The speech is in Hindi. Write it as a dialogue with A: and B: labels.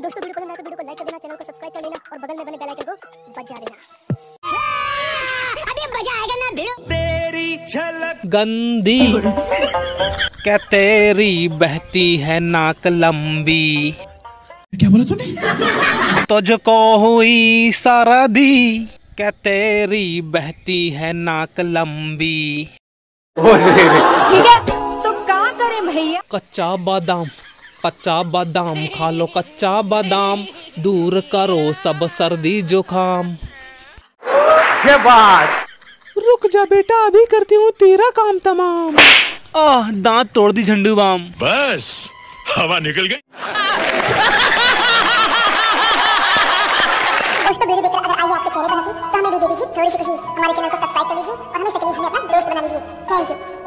A: दोस्तों वीडियो पसंद आए तो वीडियो को लाइक कर देना, चैनल को सब्सक्राइब कर लेना और बगल में बने बेल आइकन को बजा देना। अभी मजा आएगा ना वीडियो। तेरी झलक
B: गंदी क्या तेरी बहती है नाक लंबी।
C: क्या बोला तूने?
B: तुझको हुई सरदी क्या तेरी बहती है नाक लंबी।
D: ठीक है तो क्या करें भैया?
B: कच्चा बादाम खा लो, कच्चा बादाम दूर करो सब सर्दी जुकाम।
E: ये बात।
B: रुक जा बेटा, अभी करती हूँ तेरा काम तमाम। दांत तोड़ दी झंडू बाम।
C: बस हवा निकल गई।
A: दोस्तों वीडियो देखकर अगर आई आपके चेहरे पर हंसी तो हमें भी दे दीजिए थोड़ी सी खुशी। हमारे चैनल को सब्सक्राइब कर लीजिए और हमें अपना दोस्त बना लीजिए। Thank you.